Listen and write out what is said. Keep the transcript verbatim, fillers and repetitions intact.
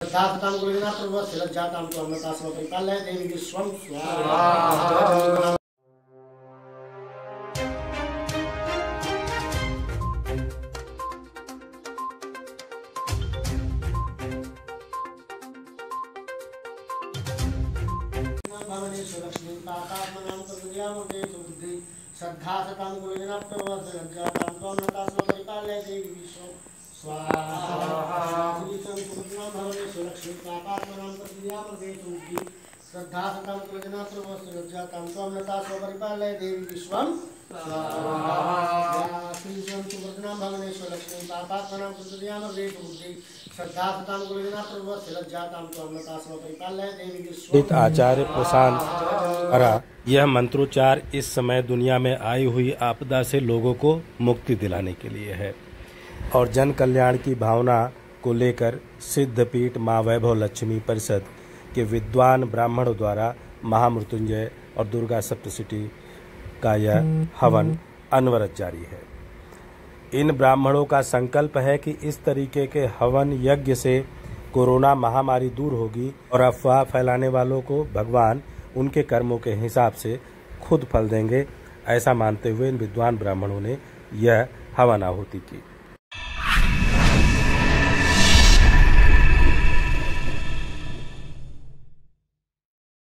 श्रद्धातां गुरुजना प्रभु श्रद्धातां तो अमृता स्व परिपालय देवी विश्वं स्वाहा। लक्ष्मी पापात्मनां तद्यामते सुबुद्धि श्रद्धा सतां गुरुजना प्रभु श्रद्धातां तो अमृता स्व परिपालय देवी विश्वं स्वाहा। लक्ष्मी पापात्मनां तद्यामते सुबुद्धि श्रद्धा सतां गुरुजना प्रभु श्रद्धातां तो अमृता स्व परिपालय देवी विश्वं स्वाहा। लक्ष्मी पापात्मनां तद्यामते सुबुद्धि श्रद्धा सतां गुरुजना प्रभु श्रद्धातां तो अमृता स्व परिपालय देवी विश्वं। आचार्य प्रशांत द्वारा यह मंत्रोच्चार इस समय दुनिया में आई हुई आपदा से लोगों को मुक्ति दिलाने के लिए है और जन कल्याण की भावना को लेकर सिद्धपीठ माँ वैभव लक्ष्मी परिषद के विद्वान ब्राह्मणों द्वारा महामृत्युंजय और दुर्गा सप्तशती का यह हवन अनवरत जारी है। इन ब्राह्मणों का संकल्प है कि इस तरीके के हवन यज्ञ से कोरोना महामारी दूर होगी और अफवाह फैलाने वालों को भगवान उनके कर्मों के हिसाब से खुद फल देंगे। ऐसा मानते हुए इन विद्वान ब्राह्मणों ने यह हवन आहुति की।